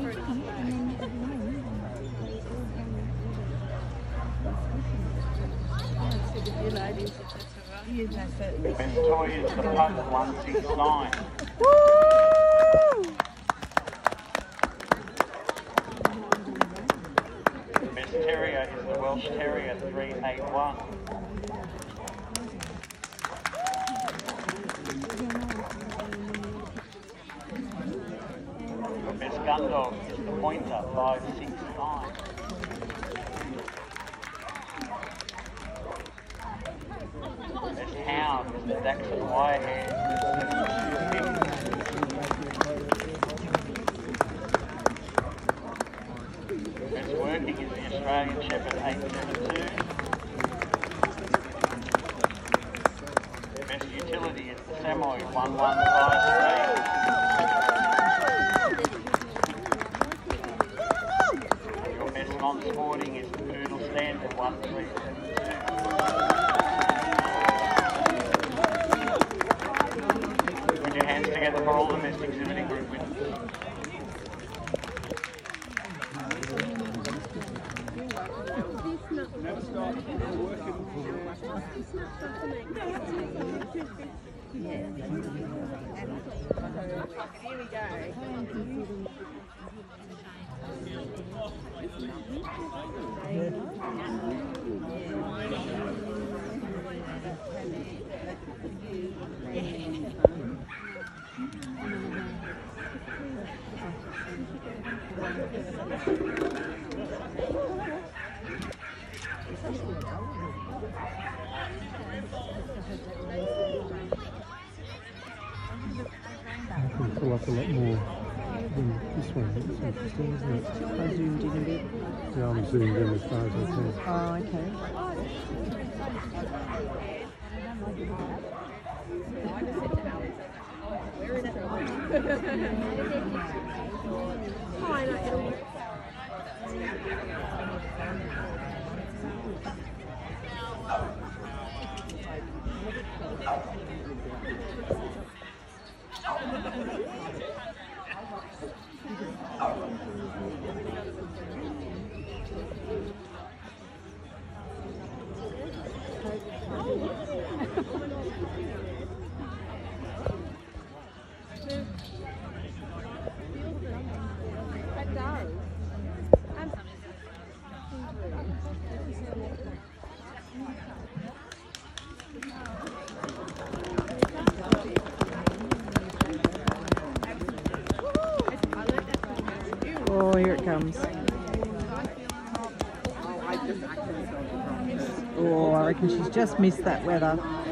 Best toy is the Pug 169. Best Terrier is the Welsh Terrier 381. The best gun dog is the Pointer 569. Best hound is the Dachshund Wirehead 7250. Best working is the Australian Shepherd 872. Best utility is the Samoy 1153. Your best non-sporting is the Poodle Standard 1372. Put your hands together for all domestic exhibiting group winners. Here we go. Fill up a lot more than this one. It's interesting, isn't it? I zoomed in a bit. Yeah, I'm zoomed in as far as I can. Oh, okay. Oh, here it comes. Oh, I reckon she's just missed that weather.